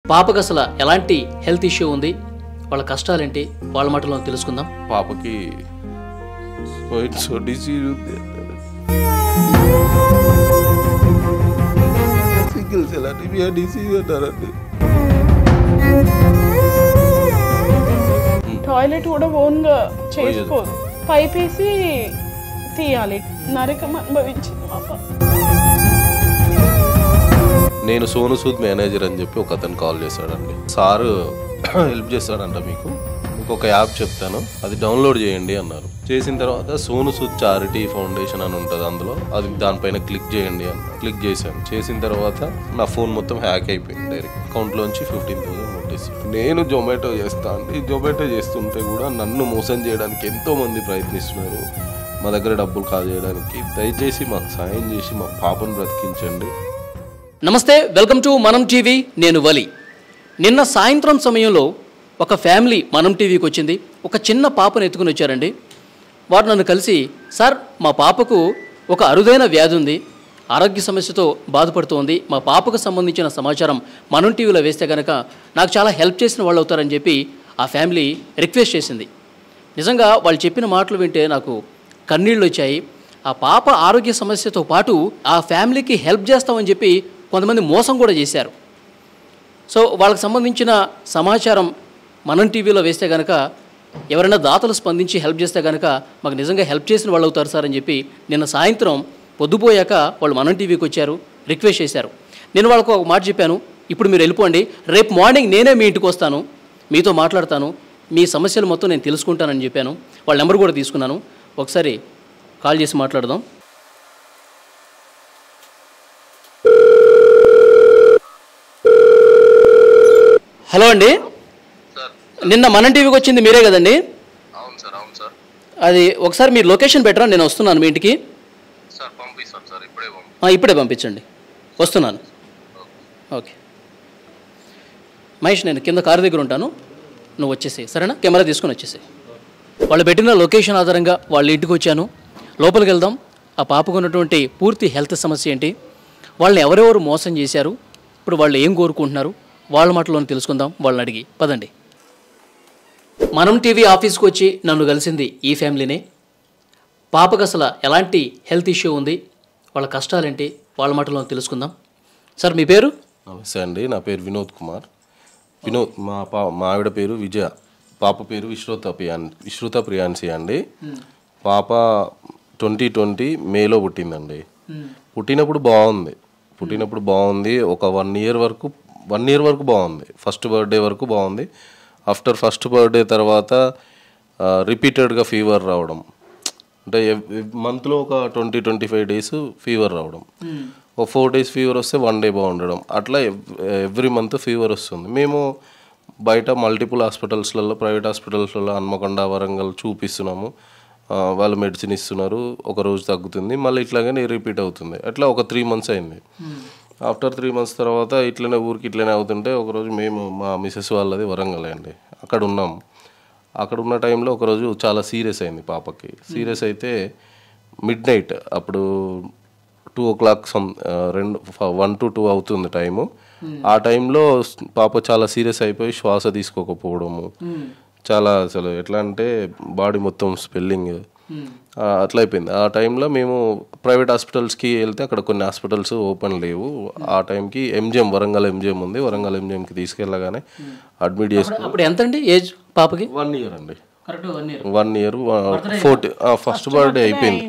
పాపకు అసలు ఎలాంటి హెల్త్ ఇష్యూ ఉంది, వాళ్ళ కష్టాలేంటి, వాళ్ళ మాటలో తెలుసుకుందాం. పాపకి డిసీజ్ ఉంది, సింగిల్ సెల్ అనీమియా డిసీజ్ అంటారండి. టాయిలెట్ కూడా ఓన్గా చేసుకోదు, పైప్ వేసి తీయాలి. నరకం అనుభవించింది పాప. నేను సోను సూద్ మేనేజర్ అని చెప్పి ఒక అతను కాల్ చేశాడండి. సారు హెల్ప్ చేస్తాడంట, మీకు ఒక యాప్ చెప్తాను, అది డౌన్లోడ్ చేయండి అన్నారు. చేసిన తర్వాత సోను సూద్ చారిటీ ఫౌండేషన్ అని ఉంటుంది, అందులో అది దానిపైన క్లిక్ చేయండి అన్నారు. క్లిక్ చేశాను. చేసిన తర్వాత నా ఫోన్ మొత్తం హ్యాక్ అయిపోయింది. డైరెక్ట్ అకౌంట్లోంచి 15,000 నోటీస్. నేను జొమాటో చేస్తా అండి. జొమాటో చేస్తుంటే కూడా నన్ను మోసం చేయడానికి ఎంతో మంది ప్రయత్నిస్తున్నారు, మా దగ్గర డబ్బులు కాజేయడానికి. దయచేసి మాకు సాయం చేసి మా పాపను బ్రతికించండి. నమస్తే, వెల్కమ్ టు మనం టీవీ. నేను వలి. నిన్న సాయంత్రం సమయంలో ఒక ఫ్యామిలీ మనం టీవీకి వచ్చింది. ఒక చిన్న పాపను ఎత్తుకుని వచ్చారండి. వారు నన్ను కలిసి, సార్ మా పాపకు ఒక అరుదైన వ్యాధి ఉంది, ఆరోగ్య సమస్యతో బాధపడుతోంది, మా పాపకు సంబంధించిన సమాచారం మనం టీవీలో వేస్తే కనుక నాకు చాలా హెల్ప్ చేసిన వాళ్ళు అవుతారని చెప్పి ఆ ఫ్యామిలీ రిక్వెస్ట్ చేసింది. నిజంగా వాళ్ళు చెప్పిన మాటలు వింటే నాకు కన్నీళ్ళు వచ్చాయి. ఆ పాప ఆరోగ్య సమస్యతో పాటు ఆ ఫ్యామిలీకి హెల్ప్ చేస్తామని చెప్పి కొంతమంది మోసం కూడా చేశారు. సో వాళ్ళకి సంబంధించిన సమాచారం మనం టీవీలో వేస్తే కనుక ఎవరైనా దాతలు స్పందించి హెల్ప్ చేస్తే కనుక మాకు నిజంగా హెల్ప్ చేసిన వాళ్ళు అవుతారు సార్ అని చెప్పి నిన్న సాయంత్రం పొద్దుపోయాక వాళ్ళు మనం టీవీకి వచ్చారు, రిక్వెస్ట్ చేశారు. నేను వాళ్ళకు ఒక మాట చెప్పాను, ఇప్పుడు మీరు వెళ్ళిపోండి, రేపు మార్నింగ్ నేనే మీ ఇంటికి వస్తాను, మీతో మాట్లాడతాను, మీ సమస్యలు మొత్తం నేను తెలుసుకుంటానని చెప్పాను. వాళ్ళ నెంబర్ కూడా తీసుకున్నాను, ఒకసారి కాల్ చేసి మాట్లాడదాం. హలో అండి, నిన్న మనం టీవీకి వచ్చింది మీరే కదండి? అవును సార్, అవును సార్. అది ఒకసారి మీరు లొకేషన్ పెట్టరా, నేను వస్తున్నాను మీ ఇంటికి. సార్ పంపిస్తాను సార్, ఇప్పుడే పంపించండి, వస్తున్నాను. ఓకే మహేష్, నేను కింద కారు దగ్గర ఉంటాను, నువ్వు వచ్చేసేయి, సరేనా? కెమెరా తీసుకొని వచ్చేసేయి. వాళ్ళు పెట్టిన లొకేషన్ ఆధారంగా వాళ్ళ ఇంటికి వచ్చాను. లోపలికి వెళ్దాం. ఆ పాపకు ఉన్నటువంటి పూర్తి హెల్త్ సమస్య ఏంటి, వాళ్ళని ఎవరెవరు మోసం చేశారు, ఇప్పుడు వాళ్ళు ఏం కోరుకుంటున్నారు, వాళ్ళ మాటలో తెలుసుకుందాం. వాళ్ళని అడిగి పదండి. మనం టీవీ ఆఫీస్కి వచ్చి నన్ను కలిసింది ఈ ఫ్యామిలీనే. పాపకు అసలు ఎలాంటి హెల్త్ ఇష్యూ ఉంది, వాళ్ళ కష్టాలేంటి, వాళ్ళ మాటలో తెలుసుకుందాం. సార్ మీ పేరు? నమస్తే అండి, నా పేరు వినోద్ కుమార్. వినోద్, మా ఆవిడ పేరు విజయ, పాప పేరు విశ్రుత ప్రియాన్సి అండి. పాప 2020 మేలో పుట్టిందండి. పుట్టినప్పుడు బాగుంది, ఒక 1 ఇయర్ వరకు బాగుంది. ఫస్ట్ బర్త్డే వరకు బాగుంది. ఆఫ్టర్ ఫస్ట్ బర్త్డే తర్వాత రిపీటెడ్గా ఫీవర్ రావడం, అంటే మంత్లో ఒక 20-25 డేస్ ఫీవర్ రావడం, ఒక 4 డేస్ ఫీవర్ వస్తే 1 డే బాగుండడం, అట్లా ఎవ్రీ మంత్ ఫీవర్ వస్తుంది. మేము బయట మల్టిపుల్ హాస్పిటల్స్లలో, ప్రైవేట్ హాస్పిటల్స్లలో హన్మకొండ, వరంగల్ చూపిస్తున్నాము. వాళ్ళు మెడిసిన్ ఇస్తున్నారు, ఒక రోజు తగ్గుతుంది, మళ్ళీ ఇట్లాగనే రిపీట్ అవుతుంది. అట్లా ఒక 3 మంత్స్ అయింది. ఆఫ్టర్ 3 మంత్స్ తర్వాత ఇట్లనే ఇట్లనే అవుతుంటే ఒకరోజు మేము, మా మిసెస్ వాళ్ళది వరంగల్ అండి, అక్కడ ఉన్నాం. అక్కడ ఉన్న టైంలో ఒకరోజు చాలా సీరియస్ అయింది పాపకి. సీరియస్ అయితే మిడ్ నైట్, అప్పుడు 2 o'clock 1 to 2 అవుతుంది టైము. ఆ టైంలో పాప చాలా సీరియస్ అయిపోయి శ్వాస తీసుకోకపోవడము, చాలా అసలు ఎట్లా అంటే బాడీ మొత్తం స్వెల్లింగ్ అట్లా అయిపోయింది. ఆ టైంలో మేము ప్రైవేట్ హాస్పిటల్స్కి వెళ్తే అక్కడ కొన్ని హాస్పిటల్స్ ఓపెన్ లేవు. ఆ టైంకి వరంగల్ ఎంజిఎం ఉంది, వరంగల్ ఎంజిఎంకి తీసుకెళ్ళగానే అడ్మిట్ చేసుకున్నాం. అప్పుడు ఎంత అండి ఏజ్ పాపకి? 1 year అండి, 1 year 40. ఫస్ట్ బర్త్డే అయిపోయింది,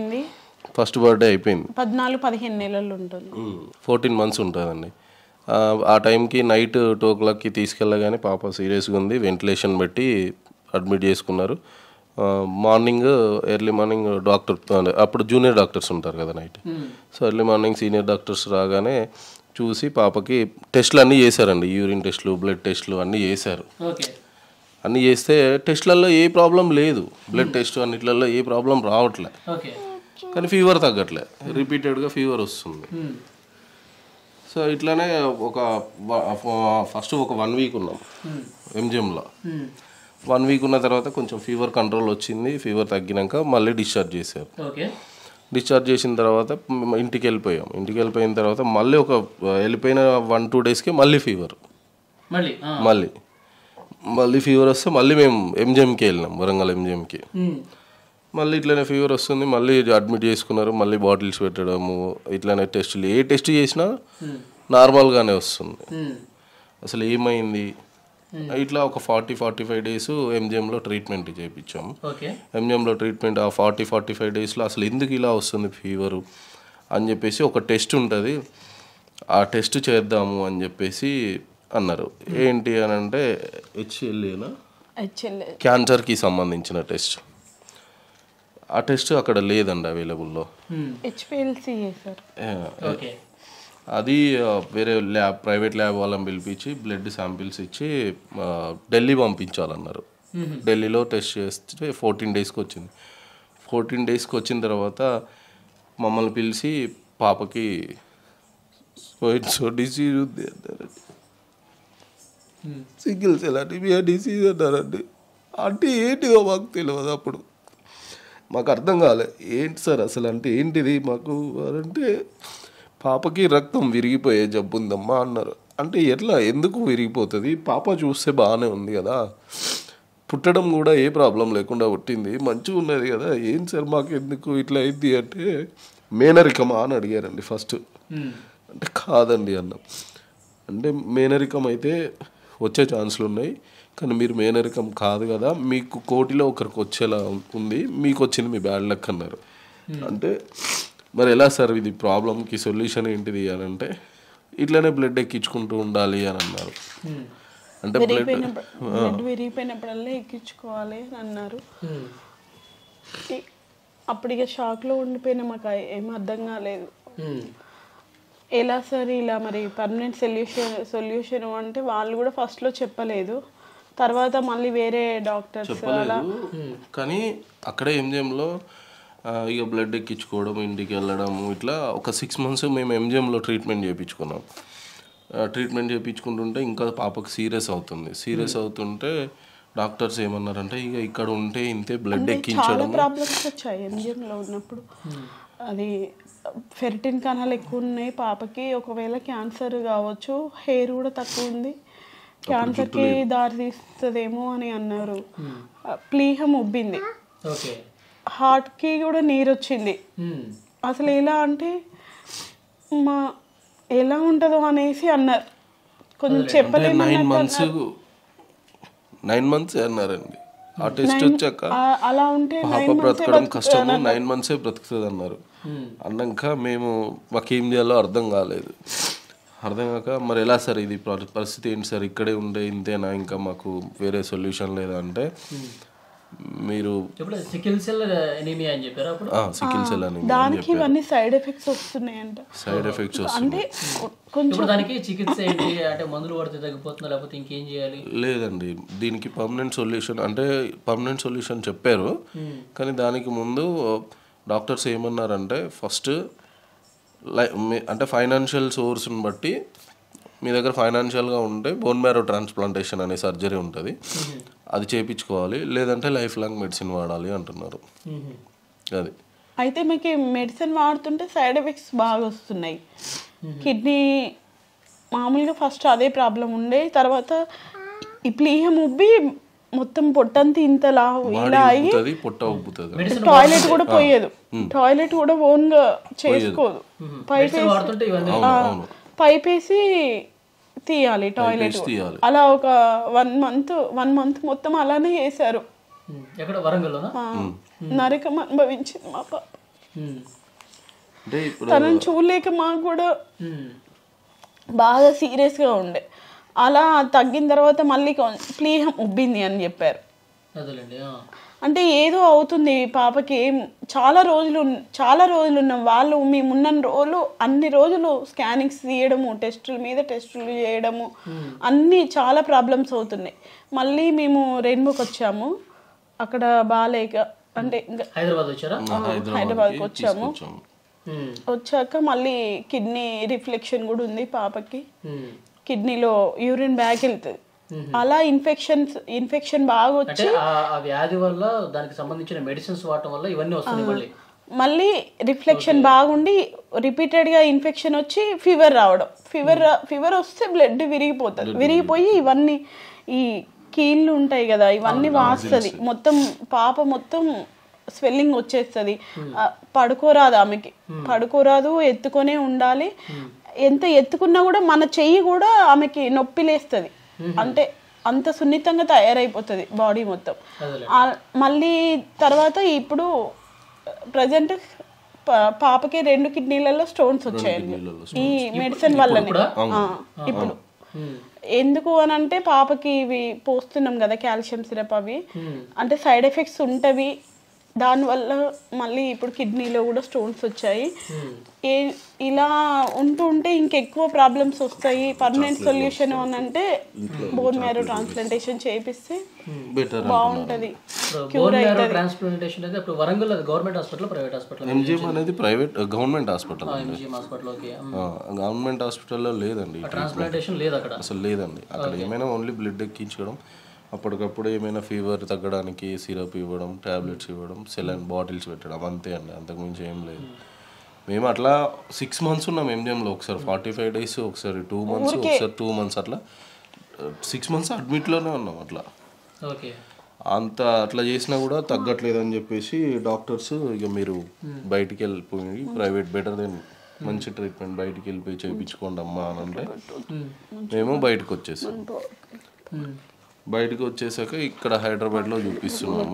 14-15 నెలలు ఉంటుంది, 14 months ఉంటుందండి. ఆ టైంకి నైట్ 2 o'clockకి తీసుకెళ్ళగానే పాప సీరియస్గా ఉంది, వెంటిలేషన్ పెట్టి అడ్మిట్ చేసుకున్నారు. ఎర్లీ మార్నింగ్ డాక్టర్, అప్పుడు జూనియర్ డాక్టర్స్ ఉంటారు కదా night, so early morning senior doctors రాగానే చూసి పాపకి టెస్టులు అన్నీ చేశారండి. యూరిన్ టెస్టులు, బ్లడ్ టెస్టులు అన్నీ చేశారు. అన్నీ చేస్తే టెస్టులలో ఏ ప్రాబ్లం లేదు, బ్లడ్ టెస్ట్ అన్నిట్లలో ఏ ప్రాబ్లం రావట్లే, కానీ ఫీవర్ తగ్గట్లే, రిపీటెడ్గా ఫీవర్ వస్తుంది. సో ఇట్లానే ఫస్ట్ ఒక 1 week ఉన్నాం ఎంజిఎంలో. 1 week ఉన్న తర్వాత కొంచెం ఫీవర్ కంట్రోల్ వచ్చింది. ఫీవర్ తగ్గినాక మళ్ళీ డిశ్చార్జ్ చేశారు. డిశ్చార్జ్ చేసిన తర్వాత ఇంటికి వెళ్ళిపోయాం. ఇంటికి వెళ్ళిపోయిన తర్వాత మళ్ళీ వెళ్ళిపోయిన 1-2 డేస్కి మళ్ళీ ఫీవర్. మళ్ళీ ఫీవర్ వస్తే మళ్ళీ మేము ఎంజిఎంకి వెళ్ళినాం, వరంగల్ ఎంజిఎంకి. మళ్ళీ ఇట్లనే ఫీవర్ వస్తుంది, మళ్ళీ అడ్మిట్ చేసుకున్నారు, మళ్ళీ బాటిల్స్ పెట్టడము, ఇట్లనే టెస్టులు, ఏ టెస్ట్ చేసినా నార్మల్గానే వస్తుంది. అసలు ఏమైంది ఇట్లా ఒక 40-45 డేస్ ఎంజిఎంలో ట్రీట్మెంట్ చేయించాము. ఎంజిఎంలో ట్రీట్మెంట్ ఆ 40-45 డేస్లో అసలు ఎందుకు ఇలా వస్తుంది ఫీవరు అని చెప్పేసి ఒక టెస్ట్ ఉంటుంది, ఆ టెస్ట్ చేద్దాము అని చెప్పేసి అన్నారు. ఏంటి అని అంటే హెచ్ఎల్ఏనా, క్యాన్సర్కి సంబంధించిన టెస్ట్. ఆ టెస్ట్ అక్కడ లేదండి అవైలబుల్లో. అది వేరే ల్యాబ్, ప్రైవేట్ ల్యాబ్ వాళ్ళని పిలిపించి బ్లడ్ శాంపిల్స్ ఇచ్చి ఢిల్లీ పంపించాలన్నారు. ఢిల్లీలో టెస్ట్ చేస్తే 14 డేస్కి వచ్చింది. 14 డేస్కి వచ్చిన తర్వాత మమ్మల్ని పిలిచి పాపకి డిసీజ్ ఉంది అన్నారండి, సింగిల్ సెల్ అనీమియా డిసీజ్ అన్నారండి. అంటే ఏంటిదో మాకు తెలియదు, అప్పుడు మాకు అర్థం కాలే ఏంటి సార్ అసలు అంటే ఏంటిది మాకు అంటే పాపకి రక్తం విరిగిపోయే జబ్బు ఉందమ్మా అన్నారు. అంటే ఎట్లా, ఎందుకు విరిగిపోతుంది, పాప చూస్తే బాగానే ఉంది కదా, పుట్టడం కూడా ఏ ప్రాబ్లం లేకుండా పుట్టింది, మంచిగా ఉన్నది కదా, ఏం సార్ మాకు ఎందుకు ఇట్లా అయింది అంటే మేనరికమా అని అడిగారండి ఫస్ట్. అంటే కాదండి అన్నాం. అంటే మేనరికం అయితే వచ్చే ఛాన్సులు ఉన్నాయి, కానీ మీరు మేనరికం కాదు కదా, మీకు కోటిలో ఒకరికి వచ్చేలా ఉంది, మీకు వచ్చింది మీ బ్యాడ్ లక్ అన్నారు. అంటే మరి ఎలా సార్ ఇది ప్రాబ్లంకి సొల్యూషన్ ఏంటిది అని అంటే ఇట్లనే బ్లడ్ ఎక్కించుకుంటూ ఉండాలి అని అన్నారు. అంటే బ్లడ్ విరిగిపోయినప్పుడల్లా ఎక్కించుకోవాలి అని అన్నారు. అప్పుడు ఇక షాక్లో ఉండిపోయినా మాకు ఏం అర్థం కాలేదు. ఎలా సార్ ఇలా మరి పర్మనెంట్ సొల్యూషన్ అంటే వాళ్ళు కూడా ఫస్ట్లో చెప్పలేదు, తర్వాత మళ్ళీ వేరే డాక్టర్స్ చెప్పలేదు. కానీ అక్కడే ఎంజిఎంలో ఇక బ్లడ్ ఎక్కించుకోవడం, ఇంటికి వెళ్ళడం, ఇట్లా ఒక 6 months మేము ఎంజిఎంలో ట్రీట్మెంట్ చేయించుకున్నాం. ట్రీట్మెంట్ చేయించుకుంటుంటే ఇంకా పాపకు సీరియస్ అవుతుంటే డాక్టర్స్ ఏమన్నారంటే ఇక ఇక్కడ ఉంటే ఇంతే బ్లడ్ ఎక్కించడం. ప్రాబ్లమ్స్ వచ్చాయి ఎంజిఎంలో ఉన్నప్పుడు. అది ఫెర్టిన్ కణాలు ఎక్కువ ఉన్నాయి పాపకి, ఒకవేళ క్యాన్సర్ కావచ్చు, హెయిర్ కూడా తక్కువ ఉంది, క్యాన్సర్కి దారి తీస్తుందేమో అని అన్నారు. ప్లీహం ఉబ్బింది, హార్ట్కి కూడా నీరు వచ్చింది. అసలు ఎలా అంటే ఎలా ఉంటుందో అనేసి అన్నారు, కొంచెం చెప్పలేదు. 9 months అన్నారండి. ఆ టెస్ట్ వచ్చాక అలా ఉంటే పాప బ్రతకడం కష్టము, 9 months బ్రతుకుతుంది అన్నారు. అన్నాక మాకేం చేయాలో అర్థం కాలేదు. అర్థం కాక మరి ఎలా సార్ ఇది పరిస్థితి ఏంటి సార్, ఇక్కడే ఉండే ఇంతేనా, ఇంకా మాకు వేరే సొల్యూషన్ లేదా అంటే మీరు సికిల్ సెల్ అనీమియా అని చెప్పారు అప్పుడు. సికిల్ సెల్ అనీమియా, దానికి ఇవన్నీ సైడ్ ఎఫెక్ట్స్ వస్తున్నాయంట. సైడ్ ఎఫెక్ట్స్ అంటే కొంచెం దానికి చికిత్స ఏంటి అంటే మందులు పడితే తగ్గిపోతుందా లేకపోతే ఇంకేం చేయాలి? లేదండి, దీనికి పర్మనెంట్ సొల్యూషన్ చెప్పారు. కానీ దానికి ముందు డాక్టర్స్ ఏమన్నారంటే ఫస్ట్ అంటే ఫైనాన్షియల్ సోర్స్ని బట్టి మీ దగ్గర ఫైనాన్షియల్గా ఉంటే బోన్ మ్యారో ట్రాన్స్ప్లాంటేషన్ అనే సర్జరీ ఉంటుంది, అది చేయించుకోవాలి, లేదంటే లైఫ్ లాంగ్ మెడిసిన్ వాడాలి అంటున్నారు. అది అయితే మీకు మెడిసిన్ వాడుతుంటే సైడ్ ఎఫెక్ట్స్ బాగా వస్తున్నాయి. కిడ్నీ మామూలుగా ఫస్ట్ అదే ప్రాబ్లం ఉండే, తర్వాత ఈ ప్లీహం ఉబ్బి మొత్తం పొట్టంతా ఇంతలా ఇలా అయ్యి పొట్ట ఉబ్బుతుంది, టాయిలెట్ కూడా పోయేది, టాయిలెట్ కూడా ఓన్గా చేసుకోదు, పైప్ వేసి తీయాలి టాయిలెట్. అలా ఒక 1 month మొత్తం అలానే చేశారు. నరకం అనుభవించింది మా పాప. తనని చూడలేక మాకు కూడా బాగా సీరియస్గా ఉండే. అలా తగ్గిన తర్వాత మళ్ళీ ప్లీహం ఉబ్బింది అని చెప్పారు. అంటే ఏదో అవుతుంది పాపకి, చాలా రోజులు ఉన్నాం వాళ్ళు, మేమున్న రోజులు అన్ని రోజులు స్కానింగ్స్ తీయడము, టెస్టుల మీద టెస్టులు చేయడము, అన్నీ చాలా ప్రాబ్లమ్స్ అవుతున్నాయి. మళ్ళీ మేము రెయిన్బోకి వచ్చాము, అక్కడ బాగాలేక అంటే హైదరాబాద్కి వచ్చాము. వచ్చాక మళ్ళీ కిడ్నీ రిఫ్లెక్షన్ కూడా ఉంది పాపకి, కిడ్నీలో యూరిన్ బ్యాగ్ వెళ్తుంది. అలా ఇన్ఫెక్షన్ బాగా వచ్చి ఆ వ్యాధి వల్ల దానికి సంబంధించిన మెడిసిన్స్ వాడటం వల్ల ఇవన్నీ వస్తున్నాయి. మళ్ళీ రిఫ్లెక్షన్ బాగుండి రిపీటెడ్గా ఇన్ఫెక్షన్ వచ్చి ఫీవర్ రావడం, ఫీవర్ వస్తే బ్లడ్ విరిగిపోతుంది, విరిగిపోయి ఇవన్నీ ఈ కీళ్ళు ఉంటాయి కదా ఇవన్నీ వాస్తుంది, మొత్తం పాప మొత్తం స్వెల్లింగ్ వచ్చేస్తుంది, పడుకోరాదు ఆమెకి, పడుకోరాదు, ఎత్తుకొనే ఉండాలి, ఎంత ఎత్తుకున్నా కూడా మన చెయ్యి కూడా ఆమెకి నొప్పి లేస్తుంది, అంటే అంత సున్నితంగా తయారైపోతుంది బాడీ మొత్తం. మళ్ళీ తర్వాత ఇప్పుడు ప్రజెంట్ పాపకి 2 కిడ్నీలలో స్టోన్స్ వచ్చాయండి ఈ మెడిసిన్ వల్లనే. ఇప్పుడు ఎందుకు అని అంటే పాపకి ఇవి పోస్తున్నాం కదా కాల్షియం సిరప్, అవి అంటే సైడ్ ఎఫెక్ట్స్ ఉంటవి, దానివల్ల మళ్ళీ ఇప్పుడు కిడ్నీలో కూడా స్టోన్స్ వచ్చాయి. ఇలా ఉంటే ఇంకెక్కువ ప్రాబ్లమ్స్ వస్తాయి. పర్మనెంట్ సొల్యూషన్ అని అంటే బోన్ మ్యారో ట్రాన్స్ప్లాంటేషన్ చేపిస్తే బాగుంటది, క్యూర్ అవుతుంది. ట్రాన్స్ప్లాంటేషన్ అయితే ఇప్పుడు Warangal government hospital, private hospital? MGM అనేది ప్రైవేట్, గవర్నమెంట్ హాస్పిటల్. గవర్నమెంట్ హాస్పిటల్లో లేదండి ట్రాన్స్ప్లాంటేషన్, లేదు అక్కడ అసలు లేదండి. అక్కడ ఏమైనా ఓన్లీ బ్లడ్ ఎక్కించడం, అప్పటికప్పుడు ఏమైనా ఫీవర్ తగ్గడానికి సిరప్ ఇవ్వడం, టాబ్లెట్స్ ఇవ్వడం, సెలైన్ బాటిల్స్ పెట్టడం, అంతే అండి, అంతకుమించి ఏం లేదు. మేము అట్లా 6 months ఉన్నాం ఎంజిఎంలో, ఒకసారి 45 days, ఒకసారి 2 months, ఒకసారి 2 months, అట్లా 6 months అడ్మిట్లోనే ఉన్నాం. అట్లా అట్లా చేసినా కూడా తగ్గట్లేదని చెప్పేసి డాక్టర్స్ ఇక మీరు బయటికి వెళ్ళిపోయి ప్రైవేట్ బెటర్ దెన్, మంచి ట్రీట్మెంట్, బయటికి వెళ్ళిపోయి చేయించుకోండి అమ్మా అని అంటే మేము బయటకు వచ్చేసాం. బయటకు వచ్చేసాక ఇక్కడ హైదరాబాద్లో చూపిస్తున్నాము,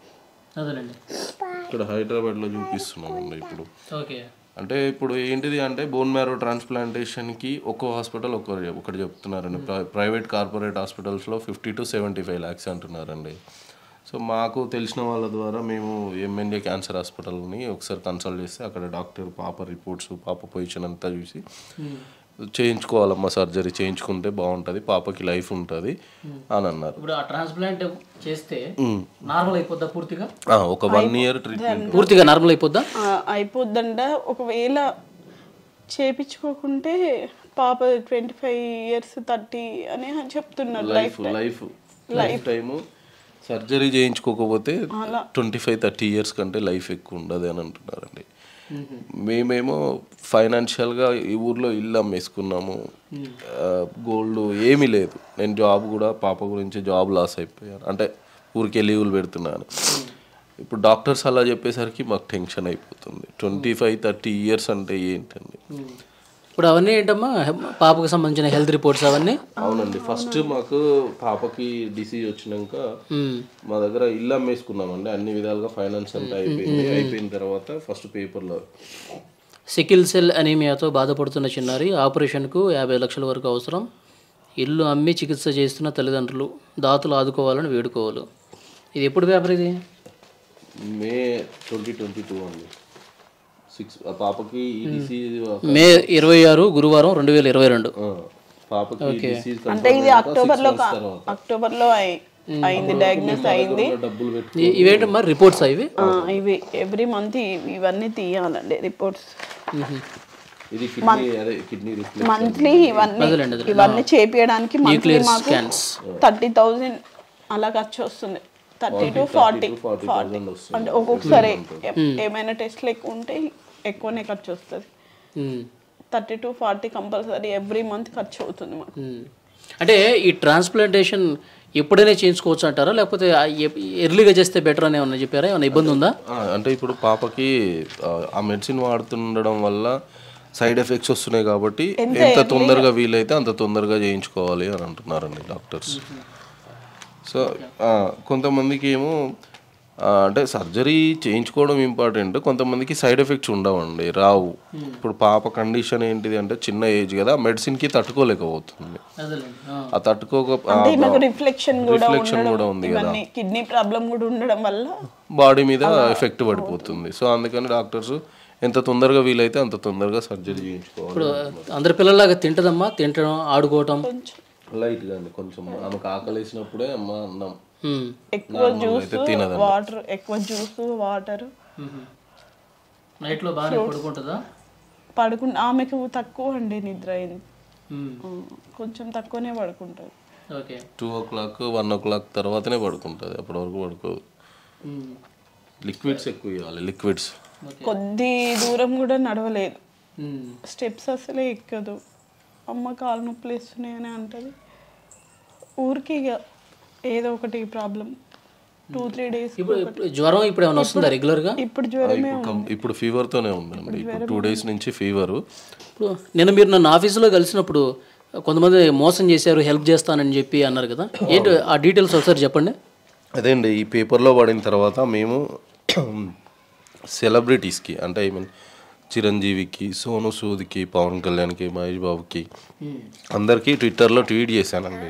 ఇక్కడ హైదరాబాద్లో చూపిస్తున్నామండి ఇప్పుడు. అంటే ఇప్పుడు ఏంటిది అంటే బోన్ మ్యారో ట్రాన్స్ప్లాంటేషన్కి ఒక్కో హాస్పిటల్ ఒకటి చెప్తున్నారండి. ప్రైవేట్ కార్పొరేట్ హాస్పిటల్స్లో 50 to 75 lakhs అంటున్నారండి. సో మాకు తెలిసిన వాళ్ళ ద్వారా మేము ఎంఎన్ఏ క్యాన్సర్ హాస్పిటల్ని ఒకసారి కన్సల్ట్ చేస్తే అక్కడ డాక్టర్ పాప రిపోర్ట్స్, పాప పొజిషన్ అంతా చూసి చేయించుకోవాలమ్మా, సర్జరీ చేయించుకుంటే బాగుంటుంది, పాపకి లైఫ్ ఉంటుంది అని అన్నారు. ఇప్పుడు ఆ ట్రాన్స్ప్లాంట్ చేస్తే నార్మల్ అయిపోద్దా పూర్తిగా? ఒక 1 year ట్రీట్మెంట్ పూర్తిగా నార్మల్ అయిపోద్దా? అయిపోద్దంట. ఒకవేళ చేపించుకోకుంటే పాప 25 years 30 అని చెప్తున్నారు. లైఫ్ టైము సర్జరీ చేయించుకోకపోతే 25-30 years కంటే లైఫ్ ఎక్కువ ఉండదు అని అంటున్నారండి. మేమేమో ఫైనాన్షియల్గా ఈ ఊర్లో ఇల్లు అమ్మేసుకున్నాము, గోల్డ్ ఏమీ లేదు. నేను జాబ్ కూడా పాప గురించి జాబ్ లాస్ అయిపోయాను, అంటే ఊరికే లీవులు పెడుతున్నాను. ఇప్పుడు డాక్టర్స్ అలా చెప్పేసరికి మాకు టెన్షన్ అయిపోతుంది. 25-30 years అంటే ఏంటండి? ఇప్పుడు అవన్నీ ఏంటమ్మా పాపకు సంబంధించిన హెల్త్ రిపోర్ట్స్ అవన్నీ? అవునండి. ఫస్ట్ మాకు పాపకి డిసీజ్ వచ్చినాక మా దగ్గర ఇల్లు అమ్మేసుకున్నామండి, అన్ని విధాలుగా ఫైనాన్స్ అంతా అయిపోయిన తర్వాత ఫస్ట్ పేపర్లో సికిల్ సెల్ అనీమియాతో బాధపడుతున్న చిన్నారి ఆపరేషన్కు 50 లక్షల వరకు అవసరం, ఇల్లు అమ్మి చికిత్స చేస్తున్న తల్లిదండ్రులు దాతలు ఆదుకోవాలని వేడుకోవాలి. ఇది ఎప్పుడు పేపర్? ఇది May 2022 అండి. పాపకి May 26 గురువారం 2022. పాపకి అంటే ఇది అక్టోబర్లో అయింది, డయాగ్నోస్ అయింది. ఇవేంటమ్మా రిపోర్ట్స్? ఇవి ఎవ్రీ మంత్ ఇవన్నీ తీయాలండి రిపోర్ట్స్, మంత్లీ ఇవన్నీ చేపించడానికి మంత్లీ మాకు 30,000 అలా ఖర్చు వస్తుంది. 30 to 40 అంటే ఒక్కొక్కసారి ఏమైనా టెస్ట్లు ఎక్కువ ఉంటే ఎక్కువనే ఖర్చు వస్తుంది. 30 to 40 కంపల్సరీ ఎవ్రీ మంత్ ఖర్చు అవుతుంది మాకు. అంటే ఈ ట్రాన్స్ప్లాంటేషన్ ఎప్పుడైనా చేయించుకోవచ్చు అంటారా, లేకపోతే ఎర్లీగా చేస్తే బెటర్ అని ఏమన్నా చెప్పారా? ఏమైనా ఇబ్బంది ఉందా? అంటే ఇప్పుడు పాపకి ఆ మెడిసిన్ వాడుతుండడం వల్ల సైడ్ ఎఫెక్ట్స్ వస్తున్నాయి కాబట్టి ఎంత తొందరగా వీలైతే అంత తొందరగా చేయించుకోవాలి అని అంటున్నారండి డాక్టర్స్. సో కొంతమందికి ఏమో అంటే సర్జరీ చేయించుకోవడం ఇంపార్టెంట్, కొంతమందికి సైడ్ ఎఫెక్ట్స్ ఉండవండి, రావు. ఇప్పుడు పాప కండిషన్ ఏంటిది అంటే చిన్న ఏజ్ కదా, మెడిసిన్కి తట్టుకోలేకపోతుంది. ఆ రిఫ్లెక్షన్ కూడా ఉంది కదా, కిడ్నీ ప్రాబ్లం కూడా ఉండడం వల్ల బాడీ మీద ఎఫెక్ట్ పడిపోతుంది. సో అందుకని డాక్టర్స్ ఎంత తొందరగా వీలైతే అంత తొందరగా సర్జరీ చేయించుకోవాలి. ఇప్పుడు అందరి పిల్లలాగా తింటదమ్మా, తింటడం ఆడుకోవటం లైట్గా అండి, కొంచెం ఆమెకు ఆకలి వేసినప్పుడే అమ్మ అన్నం, ఎక్కువ జ్యూస్ వాటర్, ఎక్కువ జ్యూస్ వాటర్. నైట్లో బాగా పడుకుంటుందా? ఆమెకు తక్కువ అండి నిద్ర, కొంచెం తక్కువనే పడుకుంటుంది. 2 o'clock 1 o'clock తర్వాతనే పడుకుంటుంది, అప్పటి వరకు పడుకోదు. లిక్విడ్స్ ఎక్కువ ఇవ్వాలి, లిక్విడ్స్ కొద్ది దూరం కూడా నడవలేదు, స్టెప్స్ అసలే ఎక్కదు. అమ్మ కాలు నొప్పులు వేస్తున్నాయని అంటది. ఊరికి ఇక ఏదో ఒకటి ప్రాబ్లం. 2-3 days ఇప్పుడు జ్వరం ఇప్పుడు ఏమైనా వస్తుందా రెగ్యులర్గా? ఇప్పుడు జ్వరమే ఇప్పుడు ఫీవర్తోనే ఉందండి. ఇప్పుడు 2 days నుంచి ఫీవరు. ఇప్పుడు నేను మీరు నన్ను ఆఫీసులో కలిసినప్పుడు కొంతమంది మోసం చేశారు, హెల్ప్ చేస్తానని చెప్పి అన్నారు కదా, ఏంటి ఆ డీటెయిల్స్ ఒకసారి చెప్పండి. అదే అండి, ఈ పేపర్లో పడిన తర్వాత మేము సెలబ్రిటీస్కి అంటే ఐ మీన్ చిరంజీవికి, సోను సూద్కి, పవన్ కళ్యాణ్కి, మహేష్ బాబుకి అందరికీ ట్విట్టర్లో ట్వీట్ చేశానండి.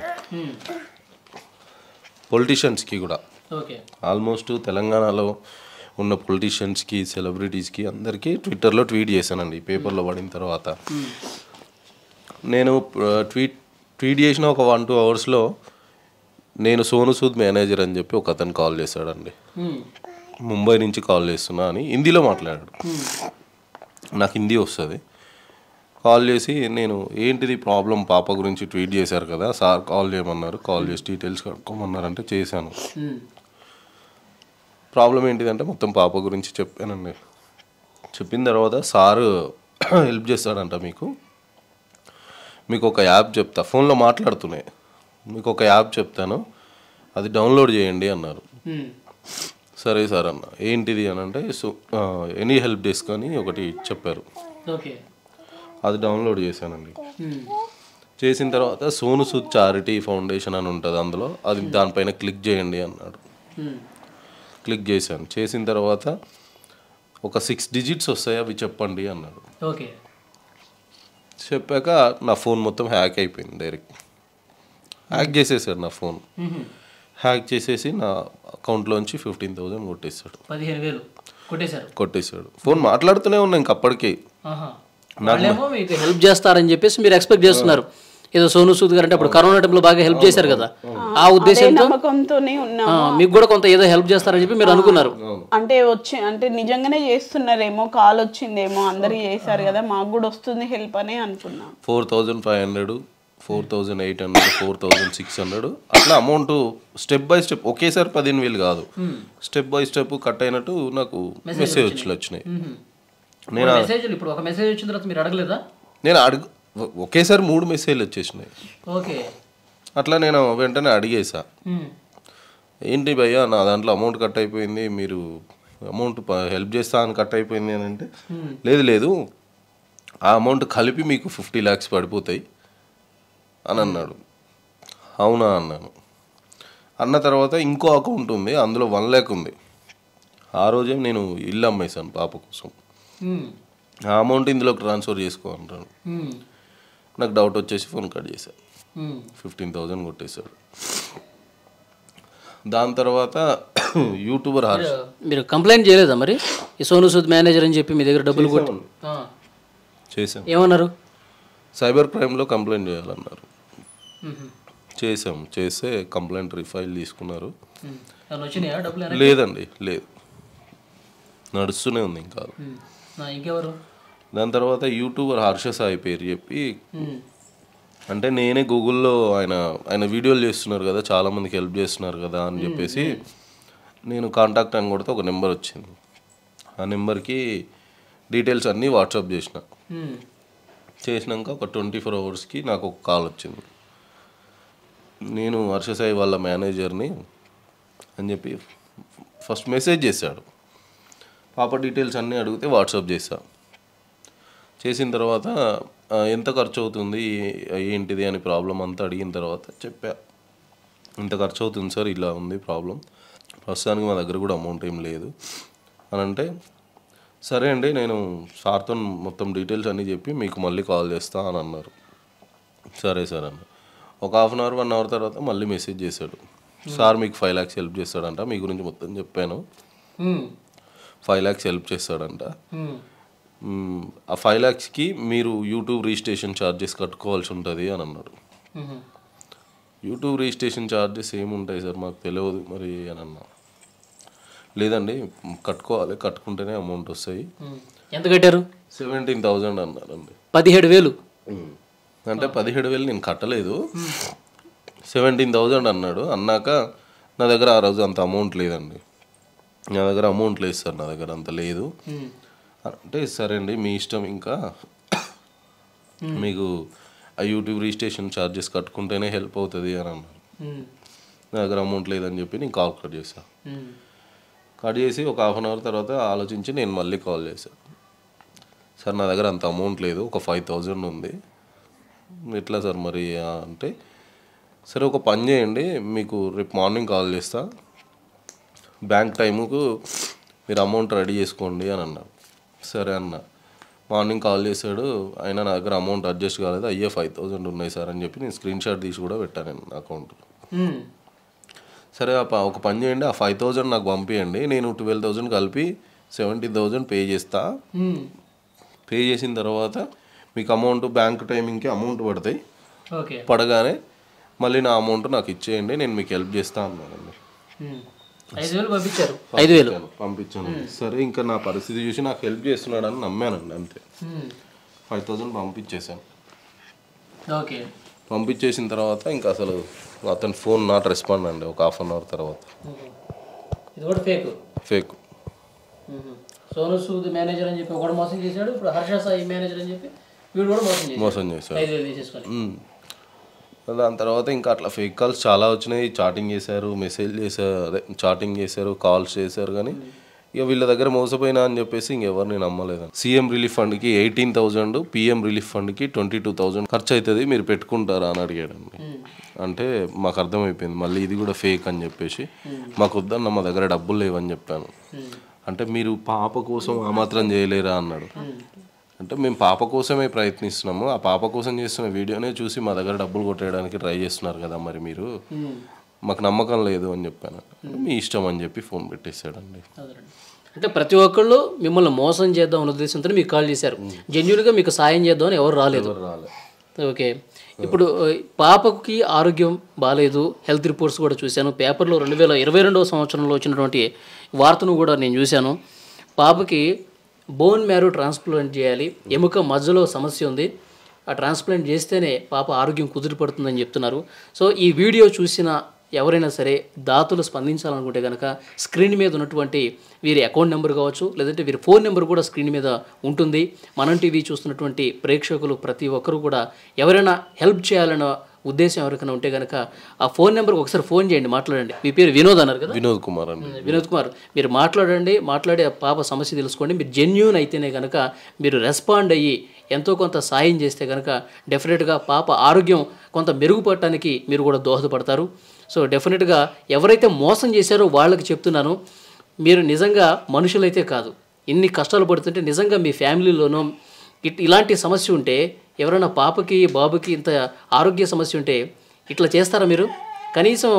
పొలిటీషియన్స్కి కూడా ఆల్మోస్ట్ తెలంగాణలో ఉన్న పొలిటీషియన్స్కి, సెలబ్రిటీస్కి అందరికీ ట్విట్టర్లో ట్వీట్ చేశానండి పేపర్లో పడిన తర్వాత. నేను ట్వీట్ చేసిన ఒక 1-2 అవర్స్లో నేను సోను సూద్ మేనేజర్ అని చెప్పి ఒక అతను కాల్ చేశాడండి. ముంబై నుంచి కాల్ చేస్తున్నా అని హిందీలో మాట్లాడాడు. నాకు హిందీ వస్తుంది. కాల్ చేసి నేను ఏంటిది ప్రాబ్లం, పాప గురించి ట్వీట్ చేశారు కదా సార్, కాల్ చేయమన్నారు, కాల్ చేసి డీటెయిల్స్ కనుక్కోమన్నారంటే చేశాను. ప్రాబ్లం ఏంటిదంటే మొత్తం పాప గురించి చెప్పానండి. చెప్పిన తర్వాత సారు హెల్ప్ చేస్తాడంట, మీకు ఒక యాప్ చెప్తా, ఫోన్లో మాట్లాడుతున్నాయి, మీకు ఒక యాప్ చెప్తాను, అది డౌన్లోడ్ చేయండి అన్నారు. సరే సార్ అన్న. ఏంటిది అని అంటే ఎనీ హెల్ప్ డెస్క్ అని ఒకటి చెప్పారు. అది డౌన్లోడ్ చేశానండి. చేసిన తర్వాత సోను సూద్ చారిటీ ఫౌండేషన్ అని ఉంటుంది అందులో, అది దానిపైన క్లిక్ చేయండి అన్నాడు. క్లిక్ చేశాను. చేసిన తర్వాత ఒక 6 digits వస్తాయి, అవి చెప్పండి అన్నాడు. చెప్పాక నా ఫోన్ మొత్తం హ్యాక్ అయిపోయింది. డైరెక్ట్ హ్యాక్ చేసేసాడు నా ఫోన్. హ్యాక్ చేసేసి నా అకౌంట్లోంచి 15,000 కొట్టేశాడు. 15,000 కొట్టేశాడు. ఫోన్ మాట్లాడుతూనే ఉన్నా ఇంకప్పటికి. మీకు హెల్ప్ చేస్తారని చెప్పేసి మీరు ఎక్స్పెక్ట్ చేస్తున్నారు. ఏదో సోను సూద్ గారు అంటే అప్పుడు కరోనా టైంలో బాగా హెల్ప్ చేశారు కదా, ఆ ఉద్దేశంతో మీకు కూడా కొంత ఏదో హెల్ప్ చేస్తారని చెప్పి మీరు అనుకున్నారు. అంటే నిజంగానే చేస్తున్నారేమో, కాల్ వచ్చిందేమో, అందరికి చేశారు కదా, మాకు కూడా వస్తుంది హెల్ప్ అనే అనుకున్నాం. 4,500, 4,800, 4,600 అట్లా అమౌంట్ స్టెప్ బై స్టెప్, ఒకేసారి 15,000 కాదు, స్టెప్ బై స్టెప్ కట్ అయినట్టు నాకు మెసేజ్లు వచ్చినాయి. నేను ఇప్పుడు ఒక మెసేజ్ వచ్చిన తర్వాత మీరు అడగలేదా? నేను ఒకేసారి 3 మెసేజ్లు వచ్చేసినాయి. అట్లా నేను వెంటనే అడిగేసా, ఏంటి భయ్యా నా దాంట్లో అమౌంట్ కట్ అయిపోయింది, మీరు అమౌంట్ హెల్ప్ చేస్తా అని కట్ అయిపోయింది అని అంటే, లేదు ఆ అమౌంట్ కలిపి మీకు 50 lakhs పడిపోతాయి అని అన్నాడు. అవునా అన్నాను. అన్న తర్వాత ఇంకో అకౌంట్ ఉంది, అందులో 1 lakh ఉంది. ఆ రోజే నేను ఇల్లు అమ్మేశాను పాప కోసం, ఆ అమౌంట్ ఇందులోకి ట్రాన్స్ఫర్ చేసుకో అంటాను. నాకు డౌట్ వచ్చేసి ఫోన్ కట్ చేశాను. 15,000 కొట్టేశాడు. దాని తర్వాత యూట్యూబర్ మీరు కంప్లైంట్ చేయలేదా మరి? ఈ సోను సూద్ మేనేజర్ అని చెప్పి మీ దగ్గర డబ్బులు చేశాం. ఏమన్నారు? సైబర్ క్రైమ్లో కంప్లైంట్ చేయాలన్నారు. చేస్తే కంప్లైంట్ రిఫైల్ తీసుకున్నారు. లేదండి, లేదు, నడుస్తూనే ఉంది ఇంకా. ఇంకెవరు? దాని తర్వాత యూట్యూబర్ హర్ష సాయి పేరు చెప్పి, అంటే నేనే గూగుల్లో ఆయన వీడియోలు చేస్తున్నారు కదా, చాలామందికి హెల్ప్ చేస్తున్నారు కదా అని చెప్పేసి నేను కాంటాక్ట్ అని కొడితే ఒక నెంబర్ వచ్చింది. ఆ నెంబర్కి డీటెయిల్స్ అన్నీ వాట్సాప్ చేసినాక ఒక 24 hours నాకు ఒక కాల్ వచ్చింది. నేను హర్ష సాయి వాళ్ళ మేనేజర్ని అని చెప్పి ఫస్ట్ మెసేజ్ చేశాడు. పాప డీటెయిల్స్ అన్నీ అడిగితే వాట్సాప్ చేసిన తర్వాత ఎంత ఖర్చు అవుతుంది ఏంటిది అని ప్రాబ్లం అంతా అడిగిన తర్వాత చెప్పా, ఇంత ఖర్చు అవుతుంది సార్, ఇలా ఉంది ప్రాబ్లం, ప్రస్తుతానికి మా దగ్గర కూడా అమౌంట్ ఏం లేదు అని అంటే, సరే అండి నేను సార్తో మొత్తం డీటెయిల్స్ అన్నీ చెప్పి మీకు మళ్ళీ కాల్ చేస్తా అని అన్నారు. సరే సార్ అన్న. ఒక 1/2 hour 1 hour తర్వాత మళ్ళీ మెసేజ్ చేశాడు, సార్ మీకు 5 lakhs హెల్ప్ చేస్తాడంట, మీ గురించి మొత్తం చెప్పాను, 5 lakhs హెల్ప్ చేస్తాడంట, ఆ 5 lakhsకి మీరు యూట్యూబ్ రిజిస్ట్రేషన్ ఛార్జెస్ కట్టుకోవాల్సి ఉంటుంది అని అన్నాడు. యూట్యూబ్ రిజిస్ట్రేషన్ ఛార్జెస్ ఏముంటాయి సార్ మాకు తెలియదు మరి అని అన్నా. లేదండి కట్టుకోవాలి, కట్టుకుంటేనే అమౌంట్ వస్తాయి. ఎంత కట్టారు? 17,000 అన్నారండి. 17,000 అంటే 17,000 నేను కట్టలేదు, 17,000 అన్నాడు. అన్నాక నా దగ్గర ఆ రోజు అంత అమౌంట్ లేదండి. నా దగ్గర అమౌంట్ లేదు సార్, నా దగ్గర అంత లేదు అంటే సరే అండి మీ ఇష్టం, ఇంకా మీకు ఆ యూట్యూబ్ రిజిస్ట్రేషన్ ఛార్జెస్ కట్టుకుంటేనే హెల్ప్ అవుతుంది అని అన్నారు. నా దగ్గర అమౌంట్ లేదని చెప్పి నేను కాల్ కట్ చేశాను. కట్ చేసి ఒక 1/2 అవర్ తర్వాత ఆలోచించి నేను మళ్ళీ కాల్ చేశాను. సార్ నా దగ్గర అంత అమౌంట్ లేదు, ఒక 5,000 ఉంది, ఎట్లా సార్ మరి అంటే సరే ఒక పని చేయండి, మీకు రేపు మార్నింగ్ కాల్ చేస్తా, బ్యాంక్ టైముకు మీరు అమౌంట్ రెడీ చేసుకోండి అని అన్నారు. సరే అన్న. మార్నింగ్ కాల్ చేశాడు, అయినా నా దగ్గర అమౌంట్ అడ్జస్ట్ కాలేదు, అయ్యే 5,000 ఉన్నాయి సార్ అని చెప్పి నేను స్క్రీన్ షాట్ తీసి కూడా పెట్టాను నేను అకౌంట్. సరే ఒక పని చేయండి, ఆ 5,000 నాకు పంపించండి, నేను 12,000 కలిపి 70,000 పే చేస్తా, పే చేసిన తర్వాత మీకు అమౌంట్ బ్యాంక్ టైమింగ్కి అమౌంట్ పడతాయి, పడగానే మళ్ళీ నా అమౌంట్ నాకు ఇచ్చేయండి, నేను మీకు హెల్ప్ చేస్తా అన్నానండి. 5,000 పంపించాను. సరే ఇంకా నా పరిస్థితి చూసి నాకు హెల్ప్ చేస్తున్నాడని నమ్మానండి, అంతే. 5,000 పంపించేశాను. పంపించేసిన తర్వాత ఇంకా అసలు అతని ఫోన్ నాట్ రెస్పాండ్ అండి. ఒక 1/2 అవర్ తర్వాత ఫేక్ సోను సూద్ మేనేజర్ అని చెప్పి ఒకడు మోసం చేశాడు, ఇప్పుడు హర్ష సాయి మేనేజర్ అని చెప్పి వీడు కూడా మోసం చేశాడు. 5,000 తీసేసుకొని దాని తర్వాత ఇంకా అట్లా ఫేక్ కాల్స్ చాలా వచ్చినాయి. చాటింగ్ చేశారు, మెసేజ్ చేశారు, అదే చాటింగ్ చేశారు, కాల్స్ చేశారు. కానీ ఇక వీళ్ళ దగ్గర మోసపోయినా అని చెప్పేసి ఇంకెవరిని నమ్మలేదండి. సీఎం రిలీఫ్ ఫండ్కి 18,000, పిఎం రిలీఫ్ ఫండ్కి 22,000 ఖర్చు అవుతుంది, మీరు పెట్టుకుంటారా అని అడిగాడండి. అంటే మాకు అర్థమైపోయింది మళ్ళీ ఇది కూడా ఫేక్ అని చెప్పేసి, మాకు వద్దన్న మా దగ్గర డబ్బులు లేవని చెప్పాను. అంటే మీరు పాప కోసం ఆ మాత్రం చేయలేరా అన్నాడు. అంటే మేము పాప కోసమే ప్రయత్నిస్తున్నాము, ఆ పాప కోసం చేస్తున్న వీడియోనే చూసి మా దగ్గర డబ్బులు కొట్టేయడానికి ట్రై చేస్తున్నారు కదా మరి మీరు, మాకు నమ్మకం లేదు అని చెప్పాను. మీ ఇష్టం అని చెప్పి ఫోన్ పెట్టేశాడండి. అంటే ప్రతి ఒక్కళ్ళు మిమ్మల్ని మోసం చేద్దాం అనే ఉద్దేశంతో మీకు కాల్ చేశారు, జెన్యూన్గా మీకు సాయం చేద్దామని ఎవరు రాలేదు. ఓకే, ఇప్పుడు పాపకి ఆరోగ్యం బాగాలేదు, హెల్త్ రిపోర్ట్స్ కూడా చూశాను పేపర్లో. 2022వ సంవత్సరంలో వచ్చినటువంటి వార్తను కూడా నేను చూశాను. పాపకి బోన్ మ్యారో ట్రాన్స్ప్లాంట్ చేయాలి, ఎముక మధ్యలో సమస్య ఉంది, ఆ ట్రాన్స్ప్లాంట్ చేస్తేనే పాప ఆరోగ్యం కుదిరిపడుతుందని చెప్తున్నారు. సో ఈ వీడియో చూసిన ఎవరైనా సరే దాతలు స్పందించాలనుకుంటే కనుక స్క్రీన్ మీద ఉన్నటువంటి వీరి అకౌంట్ నెంబర్ కావచ్చు, లేదంటే వీరి ఫోన్ నెంబర్ కూడా స్క్రీన్ మీద ఉంటుంది. మనం టీవీ చూస్తున్నటువంటి ప్రేక్షకులు ప్రతి ఒక్కరు కూడా ఎవరైనా హెల్ప్ చేయాలన్న ఉద్దేశం ఎవరికైనా ఉంటే కనుక ఆ ఫోన్ నెంబర్కి ఒకసారి ఫోన్ చేయండి, మాట్లాడండి. మీ పేరు వినోద్ అన్నారు కదా? వినోద్ కుమార్ అండి. వినోద్ కుమార్, మీరు మాట్లాడి ఆ పాప సమస్య తెలుసుకోండి. మీరు జెన్యూన్ అయితేనే కనుక మీరు రెస్పాండ్ అయ్యి ఎంతో కొంత సాయం చేస్తే కనుక డెఫినెట్గా పాప ఆరోగ్యం కొంత మెరుగుపడటానికి మీరు కూడా దోహదపడతారు. సో డెఫినెట్గా ఎవరైతే మోసం చేశారో వాళ్ళకి చెప్తున్నాను, మీరు నిజంగా మనుషులైతే కాదు, ఇన్ని కష్టాలు పడుతుంటే నిజంగా మీ ఫ్యామిలీలోనూ ఇలాంటి సమస్య ఉంటే, ఎవరైనా పాపకి బాబుకి ఇంత ఆరోగ్య సమస్య ఉంటే ఇట్లా చేస్తారా మీరు? కనీసం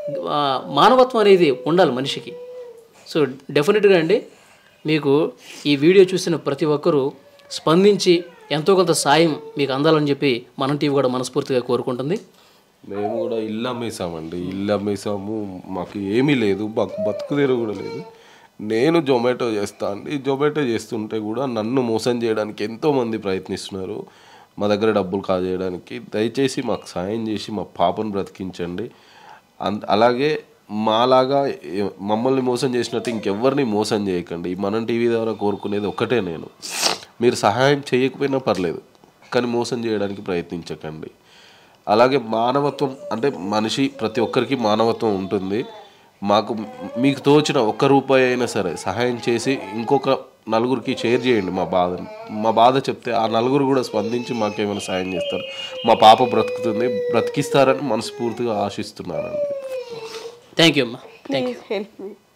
మానవత్వం అనేది ఉండాలి మనిషికి. సో డెఫినెట్గా అండి, మీకు ఈ వీడియో చూసిన ప్రతి ఒక్కరూ స్పందించి ఎంతో కొంత సాయం మీకు అందాలని చెప్పి మనం టీవీ కూడా మనస్ఫూర్తిగా కోరుకుంటుంది. మేము కూడా ఇల్లు అమ్మేసామండి, ఇల్లు అమ్మేసాము, మాకు ఏమీ లేదు, మాకు బతుకుదేరు కూడా లేదు. నేను జొమాటో చేస్తా అండి, జొమాటో చేస్తుంటే కూడా నన్ను మోసం చేయడానికి ఎంతోమంది ప్రయత్నిస్తున్నారు, మా దగ్గర డబ్బులు కాజేయడానికి. దయచేసి మాకు సాయం చేసి మా పాపను బ్రతికించండి. అలాగే మాలాగా మమ్మల్ని మోసం చేసినట్టు ఇంకెవ్వరిని మోసం చేయకండి. మనం టీవీ ద్వారా కోరుకునేది ఒక్కటే, నేను మీరు సహాయం చేయకపోయినా పర్లేదు, కానీ మోసం చేయడానికి ప్రయత్నించకండి. అలాగే మానవత్వం అంటే మనిషి ప్రతి ఒక్కరికి మానవత్వం ఉంటుంది. మీకు తోచిన ₹1 అయినా సరే సహాయం చేసి ఇంకొక నలుగురికి షేర్ చేయండి మా బాధ చెప్తే ఆ నలుగురు కూడా స్పందించి మాకేమైనా సాయం చేస్తారు. మా పాప బ్రతికిస్తారని మనస్ఫూర్తిగా ఆశిస్తున్నానండి. థ్యాంక్ యూ అమ్మా. హెల్ప్ మీ.